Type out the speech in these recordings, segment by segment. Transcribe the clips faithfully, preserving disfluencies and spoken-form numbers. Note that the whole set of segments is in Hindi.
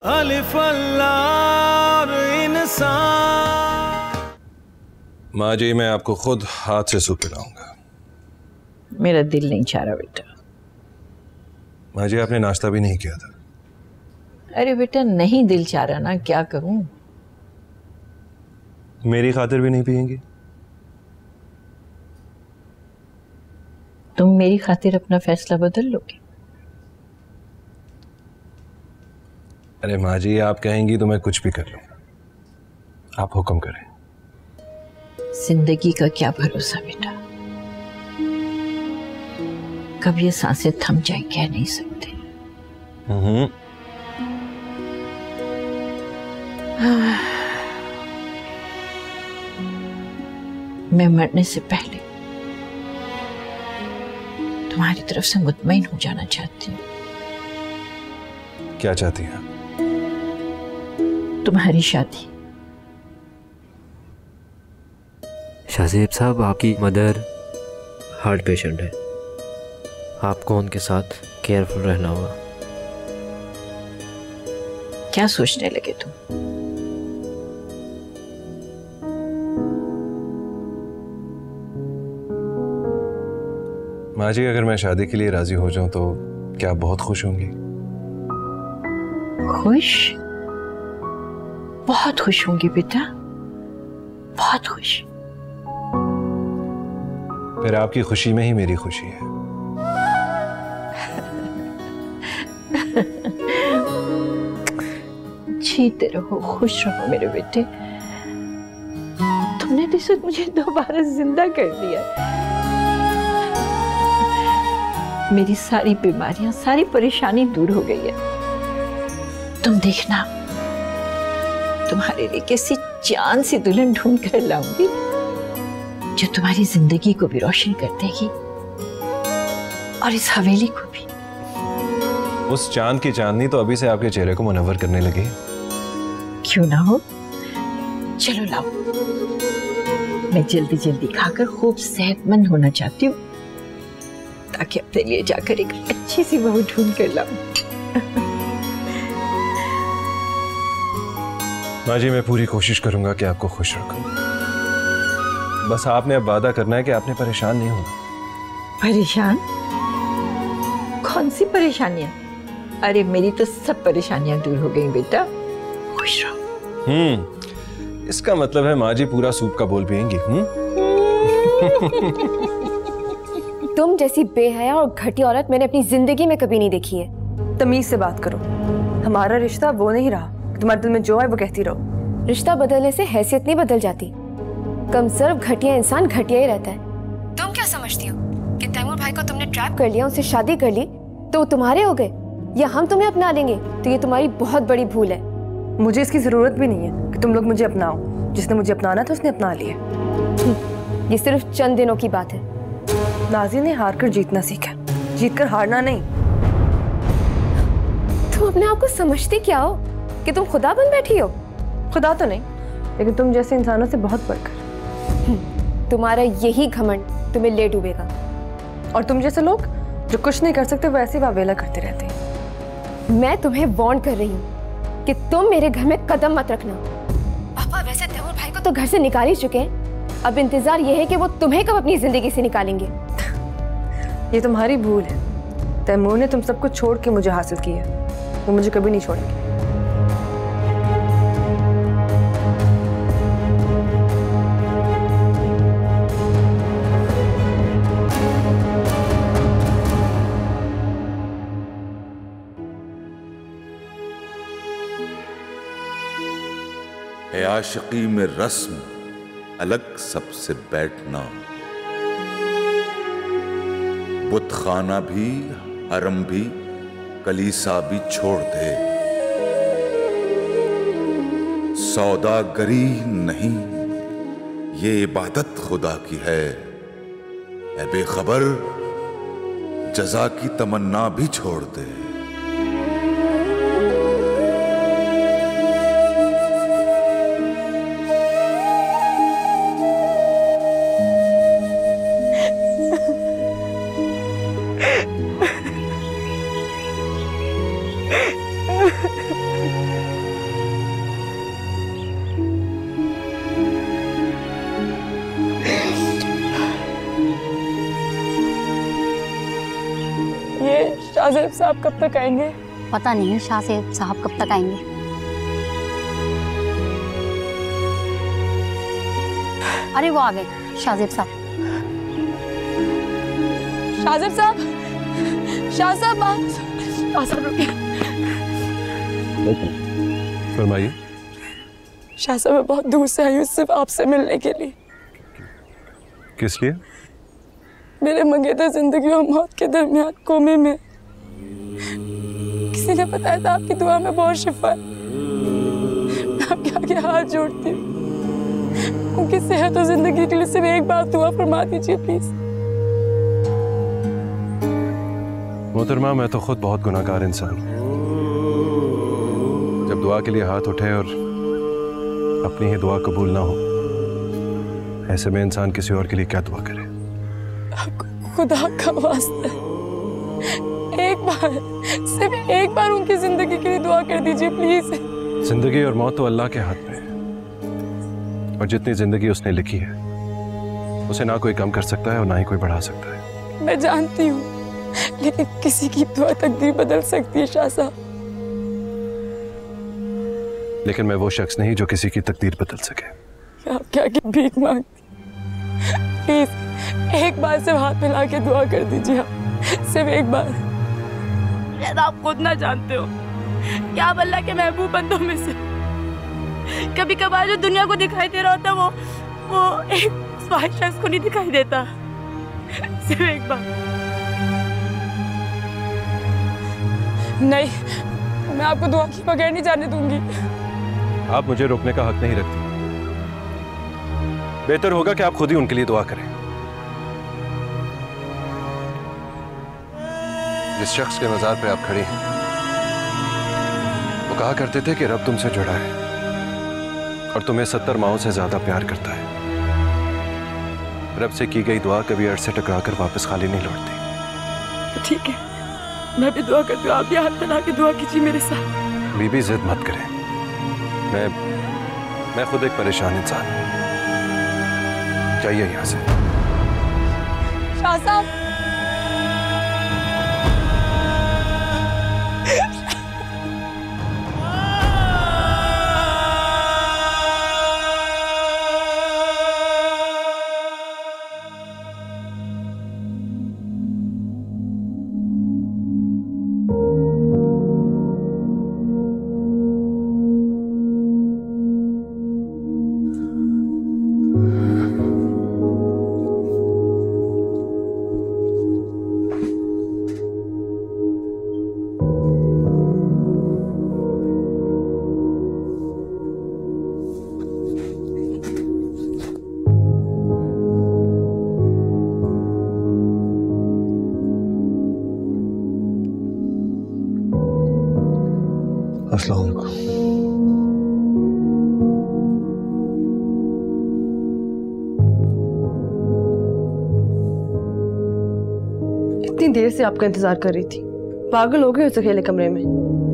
अलिफ अल्लाह इंसान। माँ जी, मैं आपको खुद हाथ से सूप पिलाऊंगा। मेरा दिल नहीं चाह रहा बेटा। माँ जी, आपने नाश्ता भी नहीं किया था। अरे बेटा, नहीं दिल चाह रहा ना, क्या करूं। मेरी खातिर भी नहीं पियेंगी? तुम मेरी खातिर अपना फैसला बदल लोगे? अरे माँ जी, आप कहेंगी तो मैं कुछ भी कर लूंगा, आप हुक्म करें। जिंदगी का क्या भरोसा बेटा, कब ये सांसें थम जाए कह नहीं सकते। हम्म। मैं मरने से पहले तुम्हारी तरफ से मुतमईन हो जाना चाहती हूँ। क्या चाहती हैं? तुम्हारी शादी। शाहजेब साहब, आपकी मदर हार्ट पेशेंट है, आपको उनके साथ केयरफुल रहना होगा। क्या सोचने लगे तुम? माँ जी, अगर मैं शादी के लिए राजी हो जाऊं तो क्या आप बहुत खुश होंगी? खुश? बहुत खुश होंगी बेटा, बहुत खुश। फिर आपकी खुशी में ही मेरी खुशी है। जीते रहो, खुश रहो मेरे बेटे। तुमने तो सिर्फ मुझे दोबारा जिंदा कर दिया। मेरी सारी बीमारियां, सारी परेशानी दूर हो गई है। तुम देखना, तुम्हारे लिए कैसी जान सी दुल्हन ढूंढ कर लाऊंगी जो तुम्हारी जिंदगी को भी रोशन कर देगी और इस हवेली को भी। उस चांद की चांदनी तो अभी से आपके चेहरे को मुनव्वर करने लगी। क्यों ना हो, चलो लाओ। मैं जल्दी जल्दी खाकर खूब सेहतमंद होना चाहती हूँ ताकि अपने लिए जाकर एक अच्छी सी बहू ढूंढ कर लाऊं। माँ जी, मैं पूरी कोशिश करूंगा कि आपको खुश रखूं। बस आपने अब वादा करना है कि आपने परेशान नहीं होना। परेशान? कौन सी परेशानियां? अरे मेरी तो सब परेशानियां दूर हो गई बेटा, खुश रहो। हम्म, इसका मतलब है माँ जी पूरा सूप का बोल पिएंगी। हम्म। तुम जैसी बेहया और घटिया औरत मैंने अपनी जिंदगी में कभी नहीं देखी है। तमीज से बात करो, हमारा रिश्ता वो नहीं रहा। तुम्हारे दिल में जो है वो कहती रहो। रिश्ता बदलने से हैसियत नहीं बदल जाती। कम सर्व घटिया इंसान घटिया ही रहता है। तुम क्या समझती हो कि तैमूर भाई को तुमने ट्रैप कर लिया, उनसे शादी कर ली तो वो तुम्हारे हो गए, या हम तुम्हें अपना लेंगे? तो ये तुम्हारी बहुत बड़ी भूल है। मुझे इसकी जरूरत भी नहीं है कि तुम लोग मुझे अपनाओ। जिसने मुझे अपनाना था उसने अपना लिया। ये सिर्फ चंद दिनों की बात है। नाज़ी ने हार कर जीतना सीखा, जीत कर हारना नहीं। तुम अपने आप को समझती क्या हो कि तुम खुदा बन बैठी हो? खुदा तो नहीं, लेकिन तुम जैसे इंसानों से बहुत बढ़कर। तुम्हारा यही घमंड तुम्हें ले डूबेगा। और तुम जैसे लोग जो कुछ नहीं कर सकते वो ऐसे वावेला करते रहते हैं। मैं तुम्हें वार्न कर रही हूँ कि तुम मेरे घर में कदम मत रखना। पापा वैसे तैमूर भाई को तो घर से निकाल ही चुके हैं, अब इंतजार यह है कि वो तुम्हें कब अपनी जिंदगी से निकालेंगे। ये तुम्हारी भूल है। तैमूर ने तुम सबको छोड़ के मुझे हासिल किया, वो मुझे कभी नहीं छोड़ेंगे। आशिकी में रस्म अलग सबसे बैठना, बुतखाना भी हरम भी कलीसा भी छोड़ दे। सौदागरी नहीं, ये इबादत खुदा की है। ऐ बेखबर, जजा की तमन्ना भी छोड़ दे। शाहजेब साहब कब तक आएंगे? पता नहीं है शाहजेब साहब कब तक आएंगे। अरे वो आ गए शाहजेब साहब। शाहजेब साहब, शाह साहब, शाह साहब रुकिए। फरमाइए। शाह साहब मैं बहुत दूर से आई हूँ सिर्फ आपसे मिलने के लिए। किस लिए? मेरे मंगेतर जिंदगी और मौत के दरमियान कोमे में। किसी ने बताया था आपकी दुआ में बहुत शिफा है। मैं आपके आगे हाथ जोड़ती हूँ, उनकी सेहत और जिंदगी के लिए सिर्फ एक बार दुआ फरमा दीजिए प्लीज। मोहतरमा, मैं तो खुद बहुत गुनाहगार इंसान हूँ। जब दुआ के लिए हाथ उठे और अपनी ही दुआ कबूल ना हो, ऐसे में इंसान किसी और के लिए क्या दुआ करे? खुदा का वास्ता, एक बार, सिर्फ एक बार उनकी जिंदगी के लिए दुआ कर दीजिए प्लीज। जिंदगी और मौत तो अल्लाह के हाथ में है, और जितनी जिंदगी उसने लिखी है उसे ना कोई कम कर सकता है और ना ही कोई बढ़ा सकता है। मैं जानती हूँ, लेकिन किसी की दुआ तकदीर बदल सकती है शाह साहब। लेकिन मैं वो शख्स नहीं जो किसी की तकदीर बदल सके। आपके आगे भीख मांगती, प्लीज एक बार सिर्फ हाथ मिला के दुआ कर दीजिए आप, सिर्फ एक बार। आप खुद ना जानते हो कि आप अल्लाह के महबूब बंदों में से। कभी कभार जो दुनिया को दिखाई दे रहा होता वो वो एक स्वाहिद शख्स को नहीं दिखाई देता। सिर्फ एक बार। नहीं, मैं आपको दुआ के बगैर नहीं जाने दूंगी। आप मुझे रोकने का हक नहीं रखती। बेहतर होगा कि आप खुद ही उनके लिए दुआ करें। जिस शख्स के मज़ार पे आप खड़ी हैं, वो कहा करते थे कि रब तुमसे जुड़ा है और तुम्हें सत्तर माहों से ज्यादा प्यार करता है। रब से की गई दुआ कभी अर्श से टकराकर वापस खाली नहीं लौटती। ठीक है, मैं भी दुआ करती हूँ, आप भी हाथ मिला के दुआ कीजिए मेरे साथ। बीबी जिद मत करें, मैं मैं खुद एक परेशान इंसान हूँ। जाइए यहाँ से। शाह साहब, अस्सलाम वालेकुम। इतनी देर से आपका इंतजार कर रही थी, पागल हो गए उस अकेले कमरे में।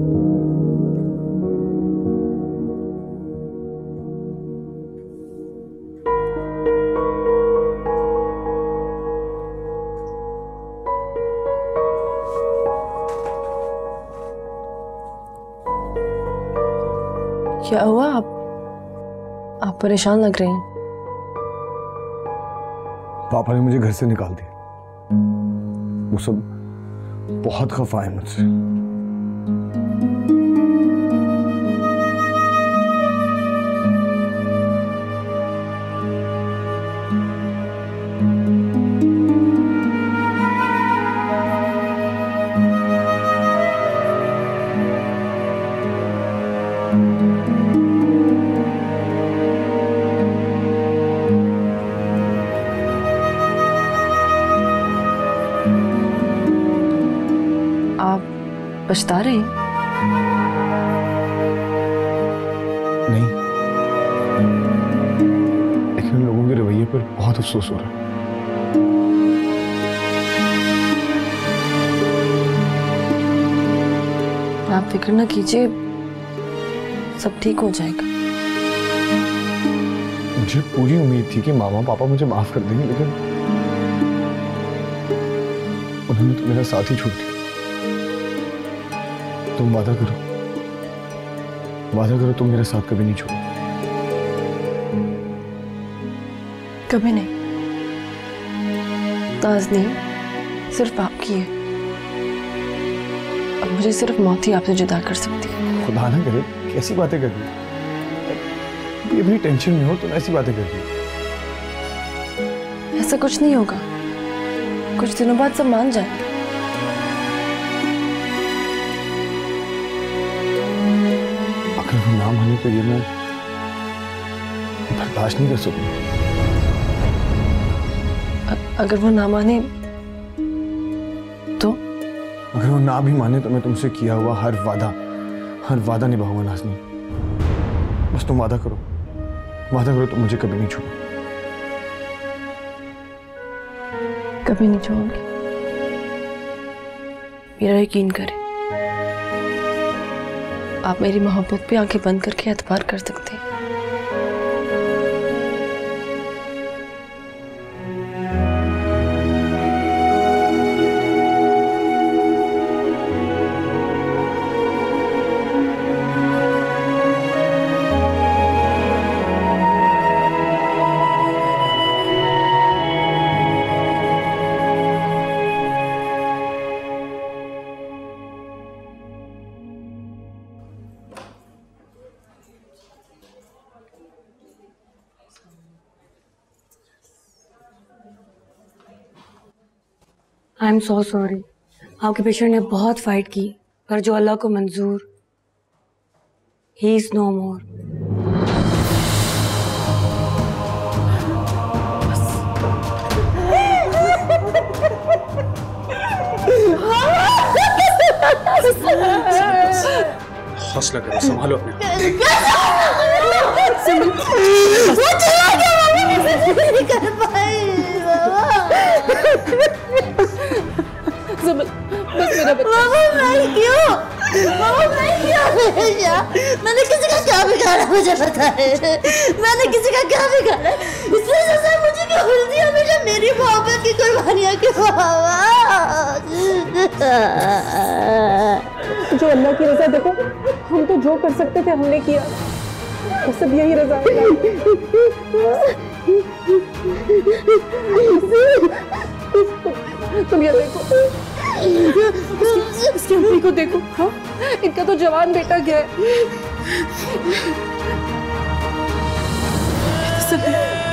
क्या हुआ? आप आप परेशान लग रहे हैं। पापा ने मुझे घर से निकाल दिया। वो सब बहुत खफा है मुझसे। पछता रहे हैं? नहीं, लेकिन उन लोगों के रवैये पर बहुत अफसोस हो रहा है। आप फिक्र न कीजिए, सब ठीक हो जाएगा। मुझे पूरी उम्मीद थी कि मामा पापा मुझे माफ कर देंगे, लेकिन उन्होंने तो मेरा साथ ही छोड़ दिया। तुम वादा करो, वादा करो तुम मेरे साथ कभी नहीं छोड़ो। कभी नहीं। नाज नहीं सिर्फ आपकी है। अब मुझे सिर्फ मौत ही आपसे जुदा कर सकती है। खुदा ना करे, कैसी बातें कर रही हो? अभी अपनी टेंशन में हो तुम ऐसी बातें कर रही हो। ऐसा कुछ नहीं होगा, कुछ दिनों बाद सब मान जाएंगे। अगर वो ना माने तो ये मैं बर्दाश्त नहीं कर सकूंगा। अगर वो ना माने तो? अगर वो ना भी माने तो मैं तुमसे किया हुआ हर वादा हर वादा निभाऊंगा नाज़नीन। बस तुम वादा करो, वादा करो तुम मुझे कभी नहीं छोड़ो। कभी नहीं छोड़ूंगी, मेरा यकीन करें। आप मेरी मोहब्बत पे आंखें बंद करके एतबार कर सकते हैं। I am so sorry. आपके पेशेंट ने बहुत फाइट की, पर जो अल्लाह को मंजूर, ही इज नो मोर। हौसला करो, संभालो अपने। क्यों? मैंने किसी का क्या बिगाड़ा मुझे पता है। मैंने किसी का क्या बिगाड़ा? इसलिए सजा मुझे क्यों मिलती है हमेशा? मेरी मोहब्बत की कुर्बानियां क्यों? जो अल्लाह की रजा, देखो हम तो जो कर सकते थे हमने किया, तो सब यही रजा है। तुम ये देखो, इसकी, इसकी अम्मी को देखो। हाँ, इनका तो जवान बेटा गया है। सब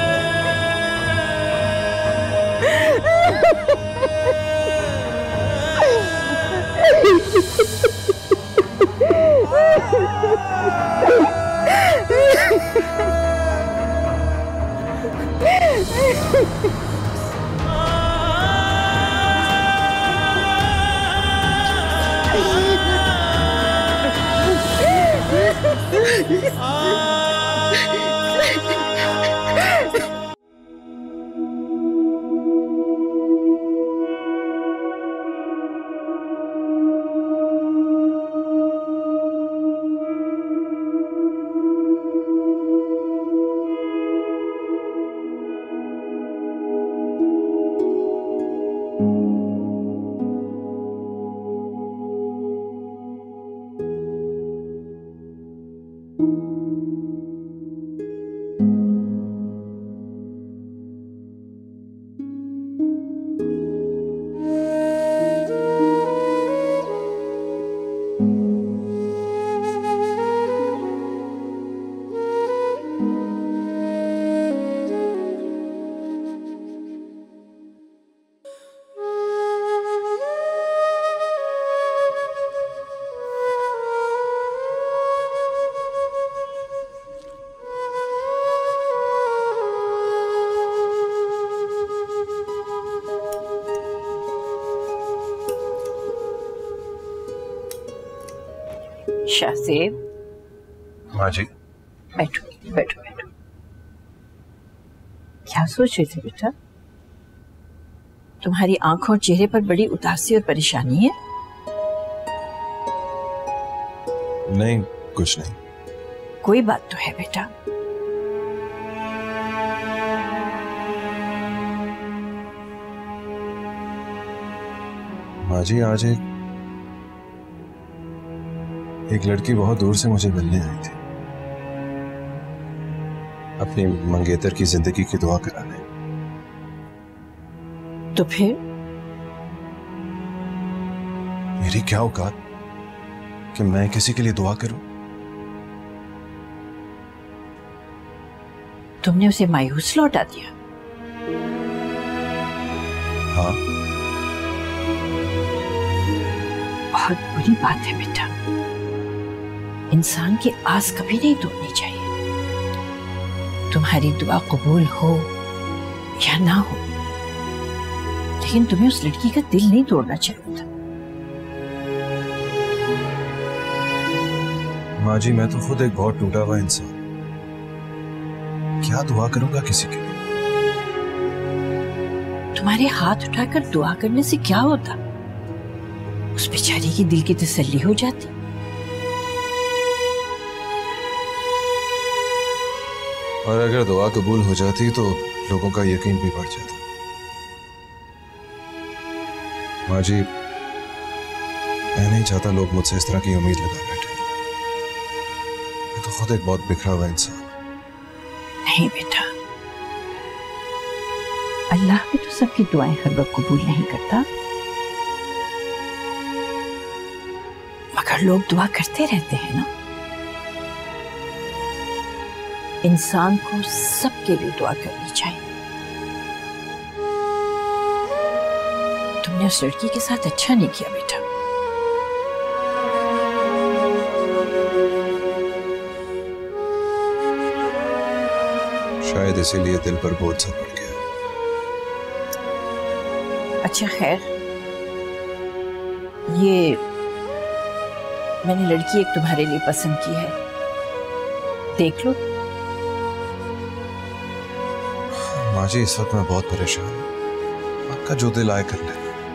शाहज़ेब। माँ जी। बैठो बैठो बैठो। क्या सोच रहे थे बेटा? तुम्हारी आंखों और चेहरे पर बड़ी उदासी और परेशानी है। नहीं, कुछ नहीं। कोई बात तो है बेटा। माँ जी, आज एक एक लड़की बहुत दूर से मुझे मिलने आई थी, अपनी मंगेतर की जिंदगी की दुआ कराने। तो फिर मेरी क्या औकात कि मैं किसी के लिए दुआ करूं? तुमने उसे मायूस लौटा दिया। हाँ, बहुत बुरी बात है बेटा। इंसान की आस कभी नहीं तोड़नी चाहिए। तुम्हारी दुआ कबूल हो या ना हो, लेकिन तुम्हें उस लड़की का दिल नहीं तोड़ना चाहिए था। माँ जी, मैं तो खुद एक बहुत टूटा हुआ इंसान, क्या दुआ करूंगा किसी के लिए? तुम्हारे हाथ उठाकर दुआ करने से क्या होता? उस बेचारी की दिल की तसल्ली हो जाती। और अगर दुआ कबूल हो जाती तो लोगों का यकीन भी बढ़ जाता। माँ जी, मैं नहीं चाहता लोग मुझसे इस तरह की उम्मीद लगा बैठे। मैं तो खुद एक बहुत बिखरा हुआ इंसान। नहीं बेटा, अल्लाह भी तो सबकी दुआएं हर वक्त कबूल नहीं करता, मगर लोग दुआ करते रहते हैं ना। इंसान को सबके लिए दुआ करनी चाहिए। तुमने उस लड़की के साथ अच्छा नहीं किया बेटा। शायद इसीलिए दिल पर बोझ सा पड़ गया। अच्छा खैर, ये मैंने लड़की एक तुम्हारे लिए पसंद की है, देख लो। माँ जी, इस वक्त मैं बहुत परेशान हूँ, आपका जो दिल आए कर ले।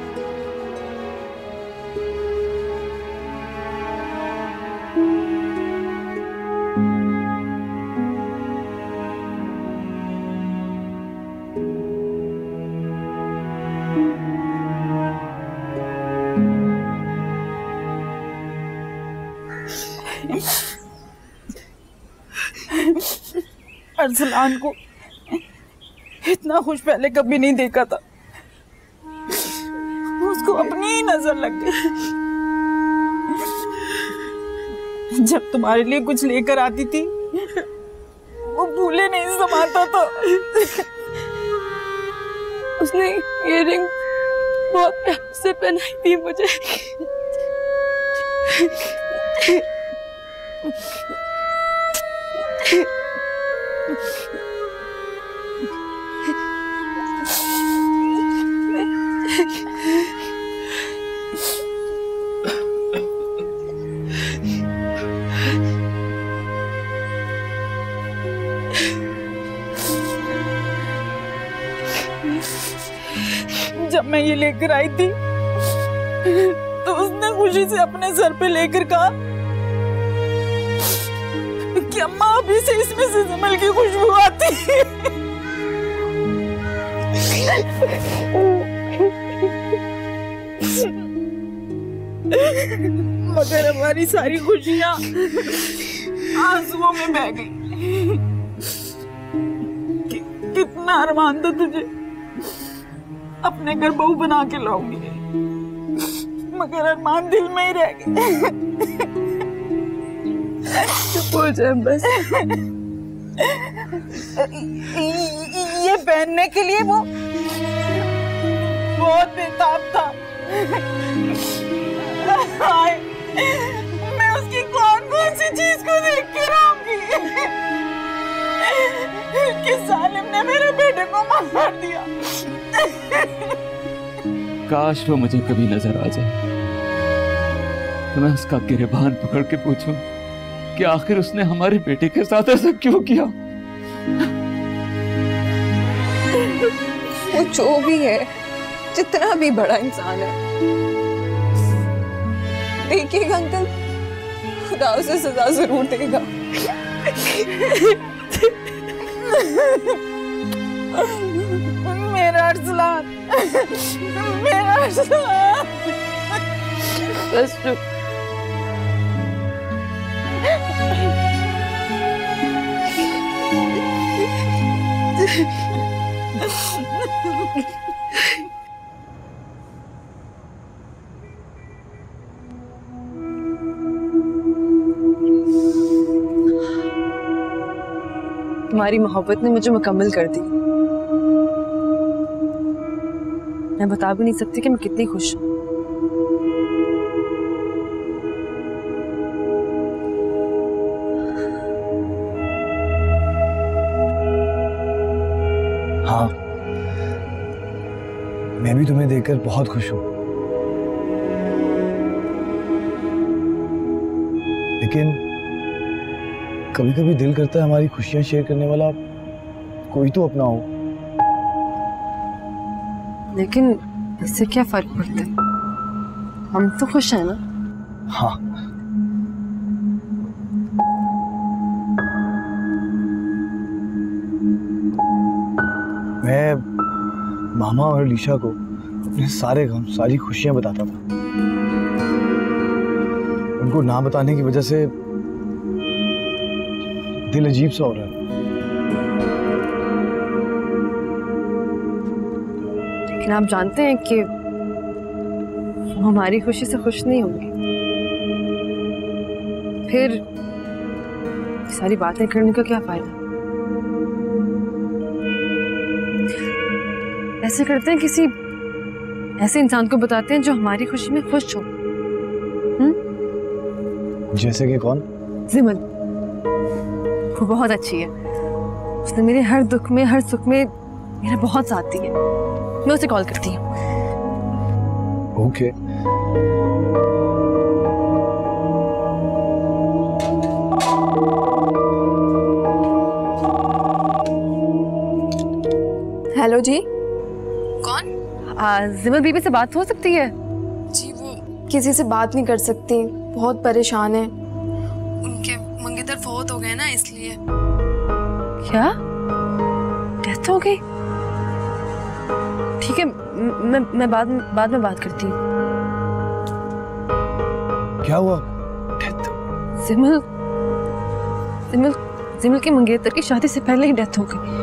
अरसलान को इतना खुश पहले कभी नहीं देखा था। उसको अपनी ही नजर लग गई। जब तुम्हारे लिए कुछ लेकर आती थी, वो भूले नहीं समाता था। उसने इयररिंग बहुत प्यार से पहनाई थी मुझे। जब मैं ये लेकर आई थी तो उसने खुशी से अपने सर पे लेकर कहा कि अम्मा अभी से इसमें से जमल की खुशबू आती है। मगर हमारी सारी खुशियां आंसुओं में बह गई। कि, कितना अरमान था तुझे अपने घर बहू बना के लाऊंगी, मगर अरमान दिल में ही रह गए। चुप हो जाए बस। ये पहनने के लिए वो बहुत बेताब था। हाय, मैं उसकी कौन कौन सी चीज को देख के रहूंगी कि सालिम ने मेरे बेटे को मार दिया। काश वो मुझे कभी नजर आ जाए तो मैं उसका गिरबान पकड़ के पूछूं कि आखिर उसने हमारे बेटे के साथ ऐसा क्यों किया। वो जो भी है, जितना भी बड़ा इंसान है, देखिएगा अंकल, खुदा उसे सजा जरूर देगा। मेरा अरसलान, मेरा अरसलान। बस चुप तुम्हारी मोहब्बत ने मुझे मुकम्मल कर दी। मैं बता भी नहीं सकती कि मैं कितनी खुश हूँ। हाँ, मैं भी तुम्हें देखकर बहुत खुश हूँ, लेकिन कभी कभी दिल करता है हमारी खुशियां शेयर करने वाला कोई तो अपना हो। लेकिन इससे क्या फर्क पड़ता है, हम तो खुश हैं ना। हाँ, मैं मामा और लीशा को अपने सारे गम, सारी खुशियां बताता था। उनको ना बताने की वजह से दिल अजीब सा हो रहा है। लेकिन आप जानते हैं कि वो हमारी खुशी से खुश नहीं होंगे, फिर सारी बातें करने का क्या फायदा। ऐसे करते हैं किसी ऐसे इंसान को बताते हैं जो हमारी खुशी में खुश हो। हम्म? जैसे कि कौन? जिमल, वो बहुत अच्छी है। उसने मेरे हर दुख में हर सुख में मेरा बहुत साथ दिया। मैं उसे कॉल करती हूँ। ओके। हेलो जी। कौन? जिमल बीबी से बात हो सकती है? जी वो किसी से बात नहीं कर सकती, बहुत परेशान है। उनके मंगेतर फौत हो गए ना, इसलिए। क्या? डेथ हो गई? ठीक है, मैं मैं बाद बाद में बात करती हूँ। क्या हुआ? डेथ? जिमल जिमल जिमल के मंगेतर की शादी से पहले ही डेथ हो गई।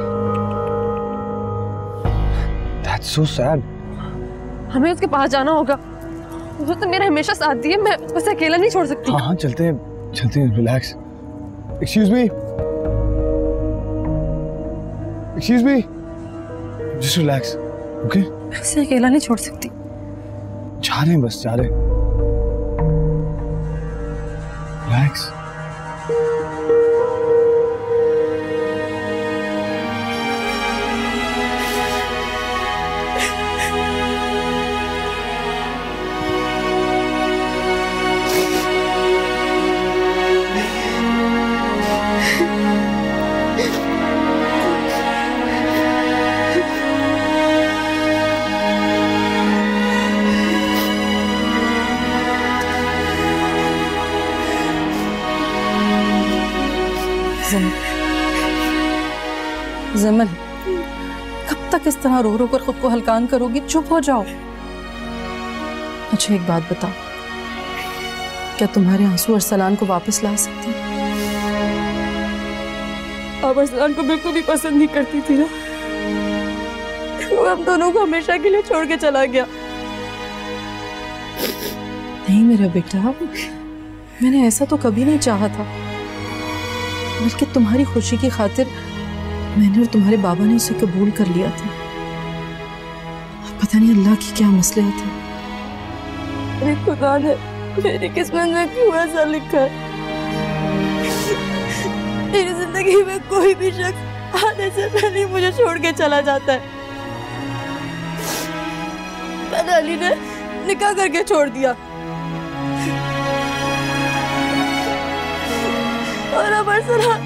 That's so sad. हमें उसके पास जाना होगा। वो तो मेरा हमेशा साथ दिए, मैं उसे अकेला नहीं छोड़ सकती। हाँ हाँ चलते हैं, चलते हैं। Relax. Excuse me. Excuse me. Just relax. Okay? मैं उसे अकेला नहीं छोड़ सकती। जा रहे हैं, बस जा रहे हैं। Relax. जमल, कब तक इस तरह रो रो कर खुद को हलकान करोगी? चुप हो जाओ। मुझे एक बात बताओ, क्या तुम्हारे आंसू अरसलान को वापस ला सकती? आप अरसलान को बिल्कुल भी पसंद नहीं करती थी ना, वो हम दोनों को हमेशा के लिए छोड़ के चला गया। नहीं मेरा बेटा, मैंने ऐसा तो कभी नहीं चाहा था, बल्कि तुम्हारी खुशी की खातिर मैंने और तुम्हारे बाबा ने उसे कबूल कर लिया था। पता नहीं अल्लाह की क्या मसलहत है। अरे खुदा ने मेरी किस्मत में क्यों ऐसा लिखा है? मेरी जिंदगी में कोई भी शख्स आने से पहले मुझे छोड़ के चला जाता है। पहले अली ने निकाह करके छोड़ दिया, और अब अरसलान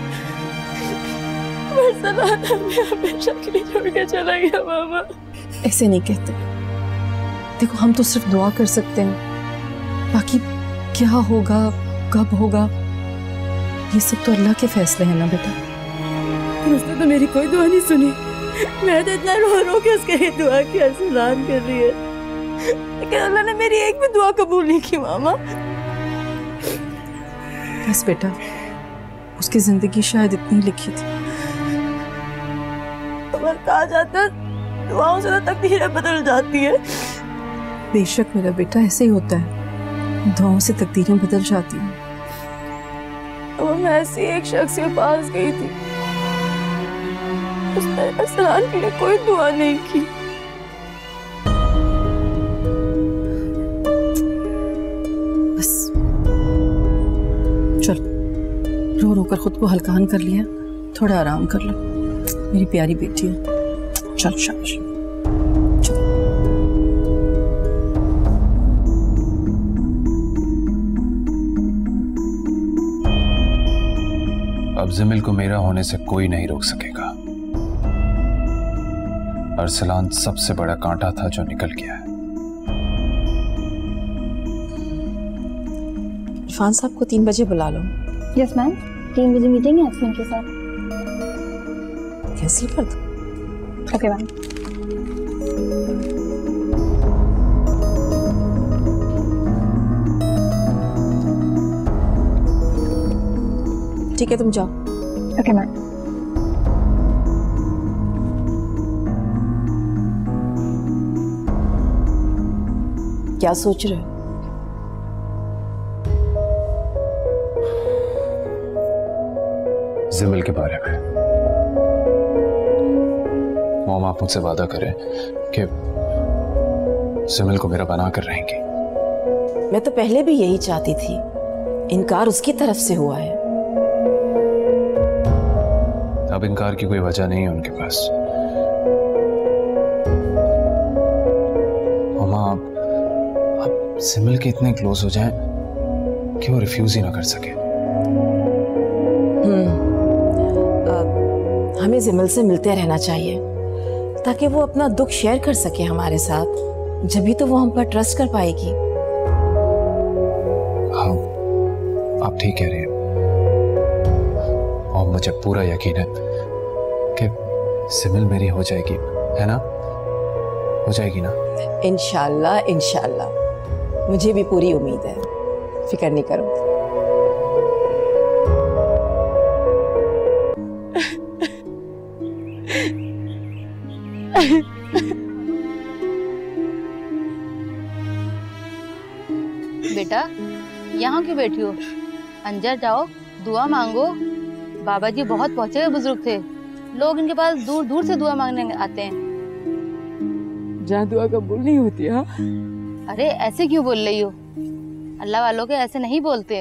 अरसलान हमें हमेशा के लिए छोड़ के चला गया। मामा ऐसे नहीं कहते। देखो, हम तो सिर्फ दुआ कर सकते हैं, बाकी क्या होगा कब होगा ये सब तो अल्लाह के फैसले हैं ना बेटा। उसने तो मेरी कोई दुआ नहीं सुनी। मैं तो इतना रो रो के उसके लिए दुआ की अरसलान कर रही है, लेकिन अल्लाह ने मेरी एक भी दुआ कबूल नहीं की। मामा बस बेटा, उसकी जिंदगी शायद इतनी लिखी थी। अगर कहा जाता है दुआओं से तो तकदीरें बदल जाती है। बेशक मेरा बेटा, ऐसे ही होता है, दुआओं से तकदीरें बदल जाती हैं। अब मैं ऐसी एक शख्स के पास गई थी, उसने अरसलान के लिए कोई दुआ नहीं की। बस चल, रो रो कर खुद को हल्कान कर लिया, थोड़ा आराम कर लो, मेरी प्यारी बेटी है। चल शाबाश। अब जमील को मेरा होने से कोई नहीं रोक सकेगा। अरसलान सबसे बड़ा कांटा था जो निकल गया है। इरफान साहब को तीन बजे बुला लो। यस मैम, तीन बजे मीटिंग है आपसे उनके साथ। कैंसिल कर दो। Okay ma'am. ठीक है, तुम जाओ। Okay ma'am. क्या सोच रहे हो? जिमिल के बारे में। मॉम, आप मुझसे वादा करें कि जिमिल को मेरा बना कर रहेंगी। मैं तो पहले भी यही चाहती थी, इनकार उसकी तरफ से हुआ है। अब इनकार की कोई वजह नहीं है उनके पास। मामा, आप, आप सिमिल के इतने क्लोज हो जाएं कि वो रिफ्यूज ही ना कर सके। हम्म, हमें जिमिल से मिलते रहना चाहिए ताकि वो अपना दुख शेयर कर सके हमारे साथ, जब भी तो वो हम पर ट्रस्ट कर पाएगी। हाँ, आप ठीक कह रही हैं और मुझे पूरा यकीन है कि सिमिल मेरी हो जाएगी, है ना? हो जाएगी ना? इंशाल्लाह इंशाल्लाह, मुझे भी पूरी उम्मीद है, फिक्र नहीं करो। बेटा, यहाँ क्यों बैठी हो? अंदर जाओ, दुआ मांगो। बाबा जी बहुत पहुंचे हुए बुजुर्ग थे, लोग इनके पास दूर दूर से दुआ मांगने आते हैं। जहाँ दुआ कबूल नहीं होती। हाँ, अरे ऐसे क्यों बोल रही हो? अल्लाह वालों के ऐसे नहीं बोलते।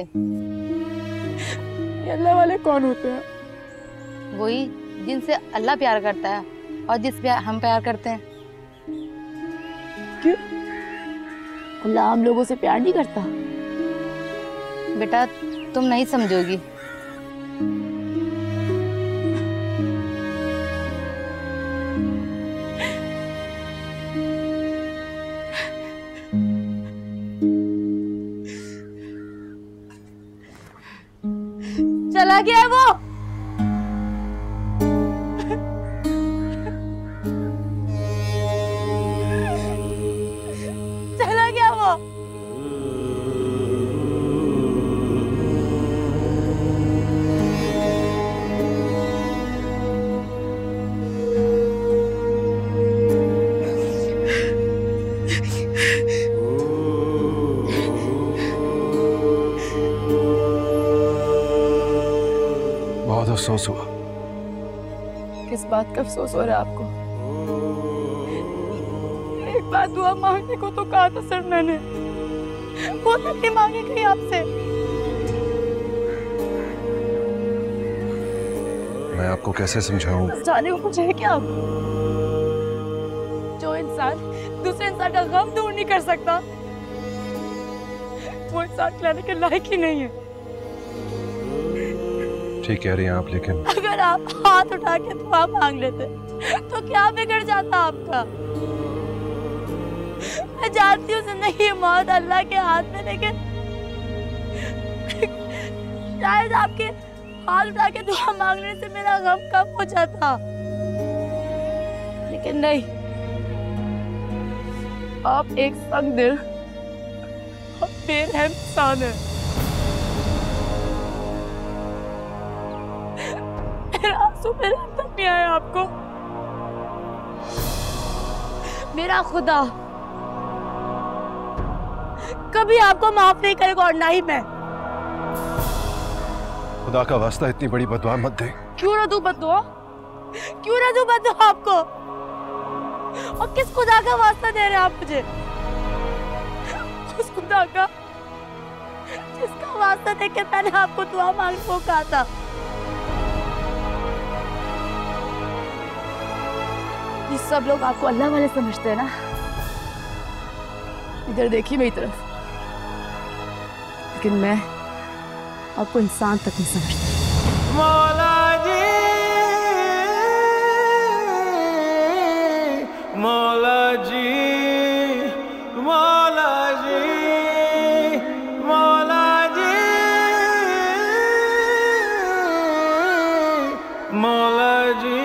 ये अल्लाह वाले कौन होते हैं? वही जिनसे अल्लाह प्यार करता है और जिस पे हम प्यार करते हैं। क्यों? अल्लाह हम लोगों से प्यार नहीं करता? बेटा, तुम नहीं समझोगी। चला गया है वो। चला गया वो। बहुत अफसोस हुआ। किस बात का अफसोस हो रहा है आपको? एक बार दुआ मांगने को तो कहा था सर मैंने, वो तक नहीं मांगी गई आपसे। मैं आपको कैसे समझाऊं? जाने को कुछ है क्या आप? जो इंसान दूसरे इंसान का गम दूर नहीं कर सकता, वो इंसान खिलाने के लायक ही नहीं है। ठीक कह रही हैं आप, लेकिन अगर आप हाथ उठा के दुआ मांग लेते तो क्या बिगड़ जाता आपका? मैं जानती हूँ जिंदगी मौत अल्लाह के हाथ में, लेकिन शायद आपके हाथ उठा के दुआ मांगने से मेरा गम कम हो जाता, लेकिन नहीं। आप एक संग दिल और बेरहम इंसान हैं। तो मेरे अंदर नहीं आया आपको? मेरा खुदा कभी आपको माफ नहीं करेगा और ना ही मैं। खुदा का वास्ता इतनी बड़ी बददुआ मत दे। क्यों ना तू बददुआ? क्यों ना तू बददुआ आपको? और किस खुदा का वास्ता दे रहे हैं आप मुझे? उस खुदा का जिसका वास्ता देके मैंने आपको दुआ मांगने को कहा था। ये सब लोग आपको अल्लाह वाले समझते हैं ना? इधर देखिए मेरी तरफ, लेकिन मैं आपको इंसान तक नहीं समझती। मौला जी, मौला जी, मौला जी, मौला जी, मौला जी,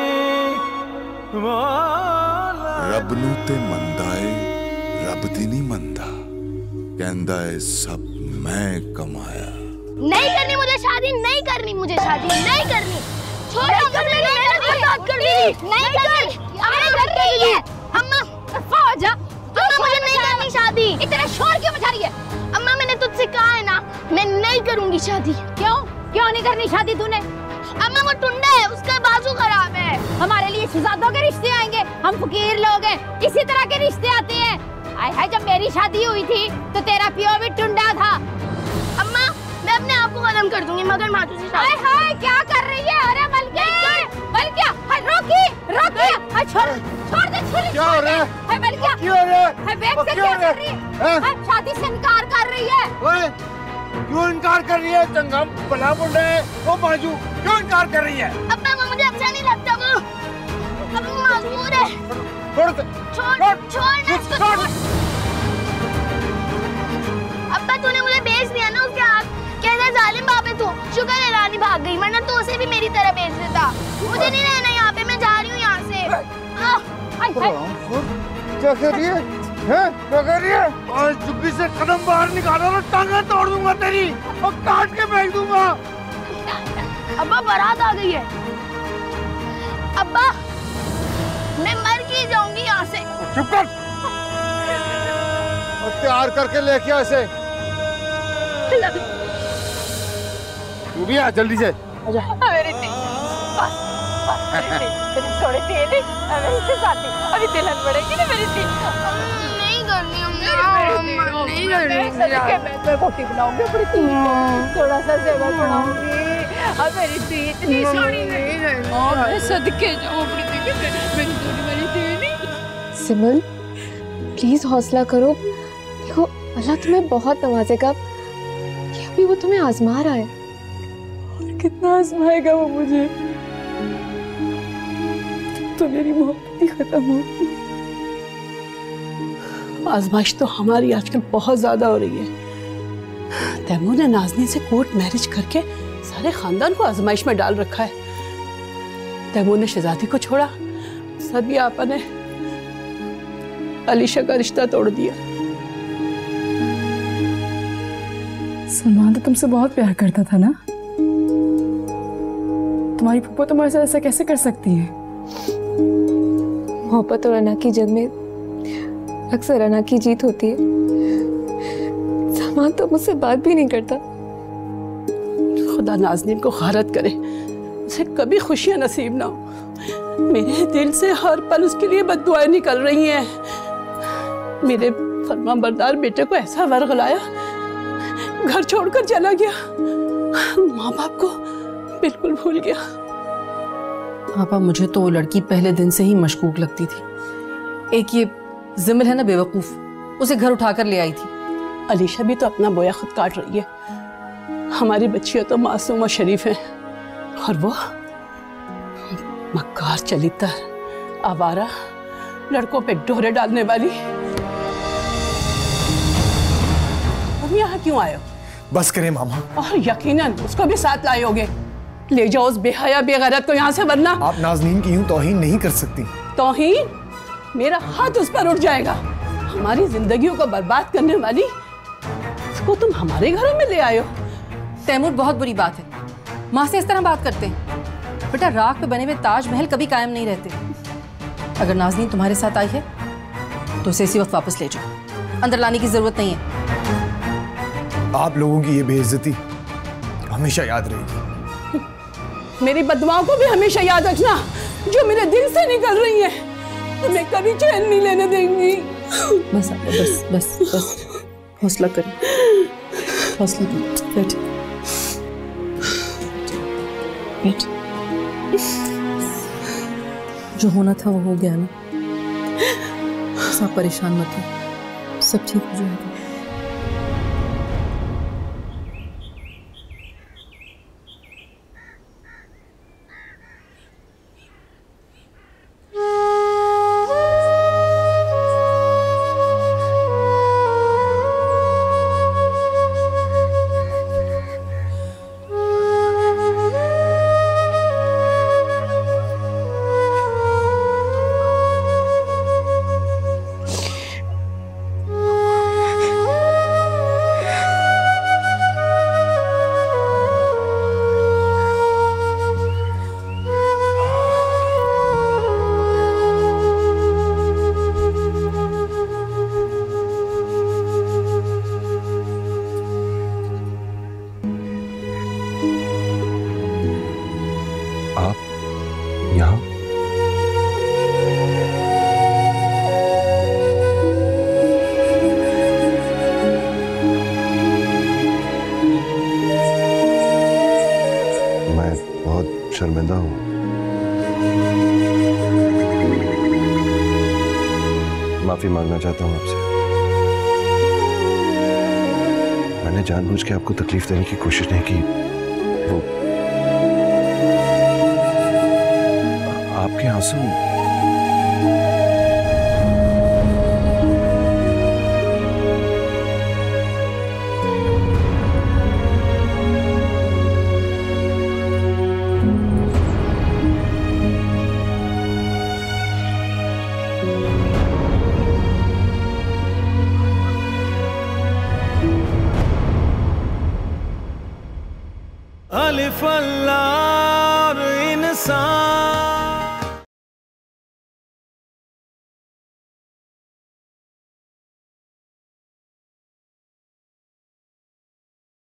मौला। रब नू ते मंदा है, रब दी नहीं मंदा, कहंदा है सब मैं कमाया। नहीं करनी मुझे शादी, नहीं करनी मुझे शादी, नहीं करनी। छोड़ो मुझे, मेरे साथ कर ली, नहीं करनी, अरे कर रही है अम्मा। हो जा, अम्मा मुझे नहीं करनी शादी। इतना शोर क्यों मचा रही है? अम्मा मैंने तुझसे कहा है ना, मैं नहीं करूंगी शादी। क्यों क्यों नहीं करनी शादी तूने? अम्मा वो टुंडा है, उसका बाजू खराब है। हमारे लिए शहजादों के रिश्ते आएंगे, हम फकीर लोग हैं, इसी तरह के रिश्ते आते हैं। आय हाय, जब मेरी शादी हुई थी तो तेरा पियो भी टुंडा था। अम्मा मैं अपने आप को खत्म कर दूंगी मगर मातू से शादी। हाय हाय क्या कर रही है? अरे मलकिया, मलकिया, हाय रोकी, रोकी, हाय छोड़, छोड़ दे छुरी। क्या हो रहा है? हाय मलकिया, क्या हो रहा है? हाय बैग से क्या कर रही है? हाय शादी से इनकार कर रही है। ओए क्यों इनकार कर रही है? चंगा भला मुंडा है वो बाजू, क्यों इनकार कर रही है? अब्बा वो मुझे अच्छा नहीं लगता, वो अब वो मजबूर है। छोड़ छोड़ छोड़ छोड़। अब्बा तूने मुझे बेच दिया ना उसके हाथ, कहना जालिम बाप है तू। शुक्र है रानी भाग गई, वरना तो उसे भी मेरी तरह बेच देता। मुझे नहीं रहना यहाँ पे, मैं जा रही हूँ यहाँ से। क्या कर रही है? हैं? क्या कर रही है? और जुब्बी से कदम बाहर निकालो ना, टांगा तोड़ दूंगा तेरी और काट के फेंक दूंगा। अब्बा बारात आ गई है। अब्बा मैं मर के जाऊंगी यहाँ से। चुप कर, और तैयार करके लेके आ इसे। तू भी आ जल्दी से। आजा। मेरी दी, बस, बस, मेरी दी, तेरी थोड़ी सी है नहीं, मेरी इसके साथ ही, अभी तिलक बढ़ेगी ना मेरी दी। नहीं करनी हमने, नहीं करनी। सदके में मैं रोटी बनाऊंगी अपनी दी को, थोड़ा सा सेवा बनाऊंगी। अब मेरी दी इतनी सोनी नहीं करनी। मैं सदके जाऊँ अपनी दी के, मेरी थोड़ी मेरी दी नहीं। सिमल प्लीज हौसला करो, देखो अल्लाह तुम्हें बहुत नवाजेगा, कि अभी वो तुम्हें आजमा रहा है। कितना आजमाएगा वो मुझे, तो मेरी मोहब्बत ही खत्म होगी। आजमाइश तो हमारी आजकल बहुत ज्यादा हो रही है। तैमूर ने नाज़नीन से कोर्ट मैरिज करके सारे खानदान को आजमाइश में डाल रखा है। तैमूर ने शहजादी को छोड़ा, सभी आपा ने अलीशा का रिश्ता तोड़ दिया। सलमान तो तुमसे बहुत प्यार करता था ना? तुम्हारी फूफा तुम्हारे साथ ऐसा कैसे कर सकती है? मोहब्बत और अना की जंग में अक्सर अना की जीत होती है। सलमान तो मुझसे बात भी नहीं करता। खुदा नाज़नीन को खारत करे, उसे कभी खुशियां नसीब ना हो। मेरे दिल से हर पल उसके लिए बद्दुआएं निकल रही हैं। मेरे फरमाबरदार बेटे को ऐसा वरगलाया, घर छोड़कर चला गया, माँ बाप को बिल्कुल भूल गया। पापा मुझे तो वो लड़की पहले दिन से ही मशकूक लगती थी। एक ये जिमिल है ना बेवकूफ, उसे घर उठाकर ले आई थी। अलीशा भी तो अपना बोया खुद काट रही है। हमारी बच्चियां तो मासूम और शरीफ हैं, और वो मक्कार चलितर आवारा लड़कों पे डोरे डालने वाली। तुम यहाँ क्यों आए हो? बस करें मामा। और यकीनन उसको भी साथ लाए होगे। ले जाओ उस बेहया बेगैरत को यहाँ से, वरना आप नाज़नीन की यूं तौहीन नहीं कर सकती। तौहीन? मेरा हाथ उस पर उठ जाएगा। हमारी जिंदगियों को बर्बाद करने वाली उसको तुम हमारे घरों में ले आए हो। तैमूर बहुत बुरी बात है, माँ से इस तरह बात करते हैं। बेटा राख पे बने हुए ताजमहल कभी कायम नहीं रहते। अगर नाज़नीन तुम्हारे साथ आई है तो उसे इसी वक्त वापस ले जाओ, अंदर लाने की जरूरत नहीं है। आप लोगों की ये बेइज्जती हमेशा याद रहेगी। मेरी बददुआओं को भी हमेशा याद रखना, जो मेरे दिल से निकल रही है, तुम्हें कभी चैन नहीं लेने देंगी। बस आपा, बस बस बस हौसला करें, हौसला करें। बैठ बैठ। जो होना था वो हो गया ना, बस आप परेशान मत हो, सब ठीक हो जाएगा। शर्मिंदा हूं। माफी मांगना चाहता हूं आपसे। मैंने जानबूझ के आपको तकलीफ देने की कोशिश नहीं की। वो आपके आंसू अलिफ अल्लाह इंसान